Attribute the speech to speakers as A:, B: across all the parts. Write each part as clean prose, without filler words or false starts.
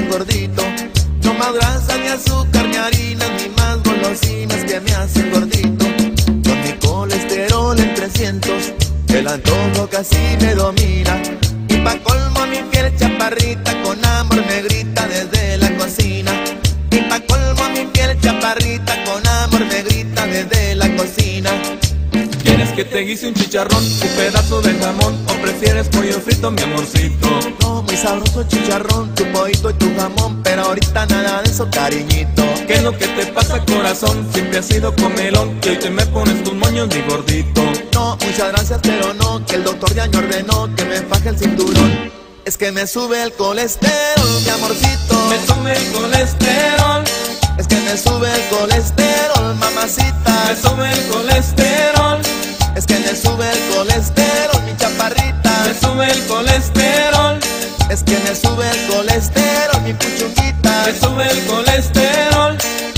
A: gordito. No más grasa, ni azúcar, ni harina, ni más golosinas que me hacen gordito. Con mi colesterol en 300, el antojo casi me domina. Y pa' colmo mi piel chaparrita, con amor me grita desde la cocina. Y pa' colmo mi piel chaparrita, con amor me grita desde la cocina.
B: ¿Quieres que te guise un chicharrón, un pedazo de jamón, o prefieres pollo frito, mi amorcito?
A: No, muy sabroso el chicharrón, tu pollito y tu jamón, pero ahorita nada de eso, cariñito.
B: ¿Qué es lo que te pasa, corazón? Siempre has sido comelón y hoy te me pones tus moños, mi gordito.
A: No, muchas gracias, pero no, que el doctor ya me ordenó que me faje el cinturón. Es que me sube el colesterol, mi amorcito.
B: Me sube el colesterol.
A: Es que me sube el colesterol, mamacita.
B: Me sube el colesterol.
A: Es que me sube el colesterol, mi chaparrita.
B: Me sube el colesterol.
A: Es que me sube el colesterol, mi puchunguita.
B: Me sube el colesterol.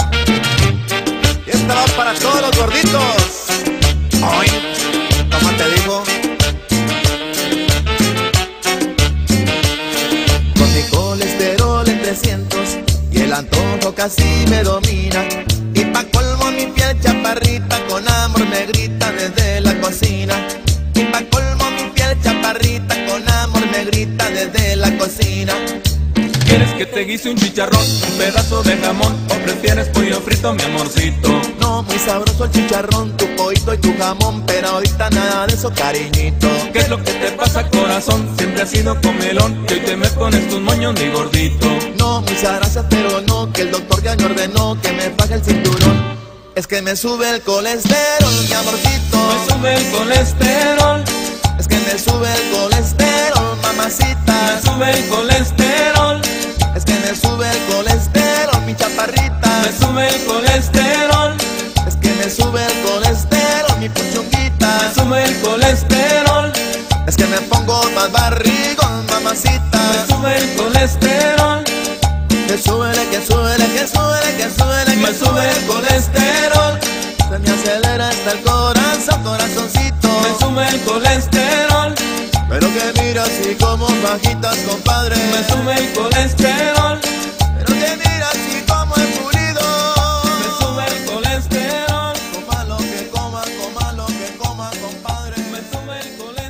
A: Y esta va para todos los gorditos. Ay, ¿cómo te digo? Con mi colesterol en 300 y el antojo casi me domina. Y pa' colmo mi piel chaparrita, con amor me grita desde la cocina. Y pa' colmo mi piel chaparrita, con amor me grita desde la cocina.
B: ¿Quieres que te guise un chicharrón, un pedazo de jamón, o prefieres pollo frito, mi amorcito?
A: No, muy sabroso el chicharrón, tu pollito y tu jamón, pero ahorita nada de eso, cariñito.
B: ¿Qué es lo que te pasa, corazón? Siempre has sido comelón y hoy te me pones tus moños, mi gordito.
A: No, muchas gracias, pero no, que el doctor ya me ordenó que me faje el cinturón. Es que me sube el colesterol, mi amorcito.
B: Me sube el colesterol.
A: Es que me sube el colesterol, mamacita.
B: Me sube el colesterol.
A: Es que me sube el colesterol, mi chaparrita.
B: Me sube el colesterol.
A: Es que me sube el colesterol, mi puchunguita.
B: Me sube el colesterol.
A: Es que me pongo más barrigón, mamacita.
B: Me sube el colesterol.
A: Que súbele, que súbele, que súbele, que súbele,
B: Me sube el colesterol.
A: se me acelera hasta el corazón, corazoncito.
B: Me sube el colesterol.
A: Pero que mira así como bajitas, compadre.
B: Me sube el colesterol.
A: Pero que mira así como es pulido.
B: Me sube el colesterol.
A: Coma lo que coma, compadre.
B: Me sube el colesterol.